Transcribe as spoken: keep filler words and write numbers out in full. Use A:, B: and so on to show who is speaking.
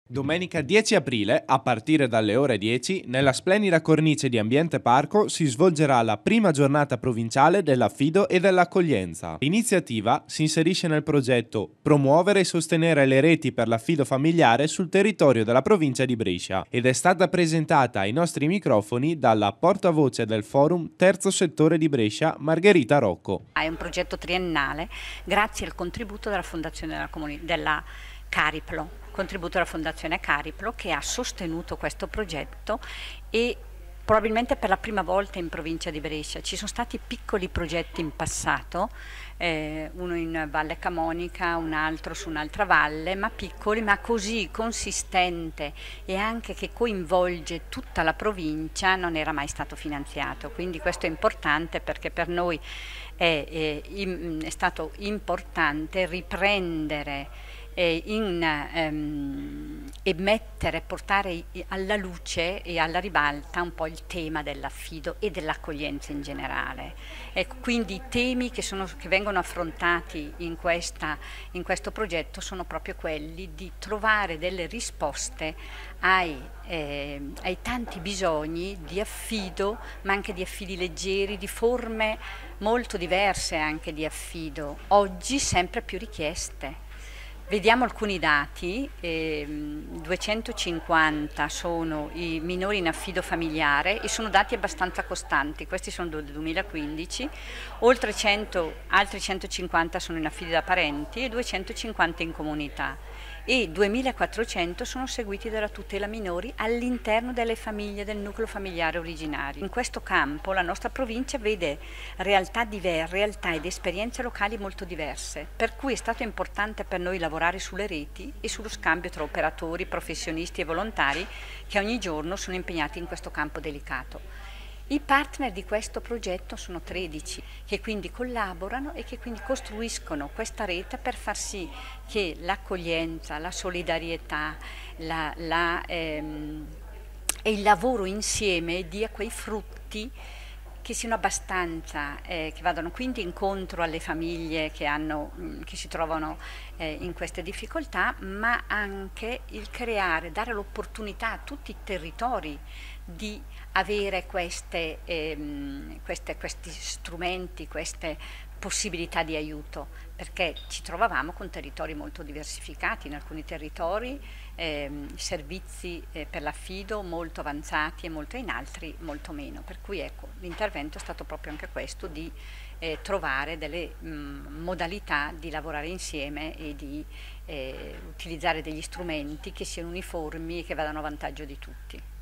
A: Domenica dieci aprile, a partire dalle ore dieci, nella splendida cornice di Ambiente Parco si svolgerà la prima giornata provinciale dell'affido e dell'accoglienza. L'iniziativa si inserisce nel progetto Promuovere e sostenere le reti per l'affido familiare sul territorio della provincia di Brescia ed è stata presentata ai nostri microfoni dalla portavoce del Forum Terzo Settore di Brescia, Margherita Rocco.
B: È un progetto triennale grazie al contributo della Fondazione della, Comuni- della Cariplo. Contributo della Fondazione Cariplo che ha sostenuto questo progetto e probabilmente per la prima volta in provincia di Brescia. Ci sono stati piccoli progetti in passato, eh, uno in Valle Camonica, un altro su un'altra valle, ma piccoli, ma così consistente e anche che coinvolge tutta la provincia non era mai stato finanziato. Quindi questo è importante perché per noi è, è, è stato importante riprendere In, ehm, e mettere, portare alla luce e alla ribalta un po' il tema dell'affido e dell'accoglienza in generale. Ecco, quindi i temi che, sono, che vengono affrontati in, questa, in questo progetto sono proprio quelli di trovare delle risposte ai, eh, ai tanti bisogni di affido, ma anche di affidi leggeri, di forme molto diverse anche di affido, oggi sempre più richieste. Vediamo alcuni dati, eh, duecentocinquanta sono i minori in affido familiare e sono dati abbastanza costanti, questi sono del duemilaquindici, oltre cento, altri centocinquanta sono in affido da parenti e duecentocinquanta in comunità e duemilaquattrocento sono seguiti dalla tutela minori all'interno delle famiglie del nucleo familiare originario. In questo campo la nostra provincia vede realtà diverse, realtà ed esperienze locali molto diverse, per cui è stato importante per noi lavorare sulle reti e sullo scambio tra operatori, professionisti e volontari che ogni giorno sono impegnati in questo campo delicato. I partner di questo progetto sono tredici, che quindi collaborano e che quindi costruiscono questa rete per far sì che l'accoglienza, la solidarietà la, la, ehm, e il lavoro insieme dia quei frutti che siano abbastanza, eh, che vadano quindi incontro alle famiglie che, hanno, mh, che si trovano eh, in queste difficoltà, ma anche il creare, dare l'opportunità a tutti i territori di avere queste, ehm, queste, questi strumenti, queste possibilità di aiuto, perché ci trovavamo con territori molto diversificati, in alcuni territori ehm, servizi eh, per l'affido molto avanzati e molto in altri molto meno, per cui ecco, l'intervento è stato proprio anche questo di eh, trovare delle mh, modalità di lavorare insieme e di eh, utilizzare degli strumenti che siano uniformi e che vadano a vantaggio di tutti.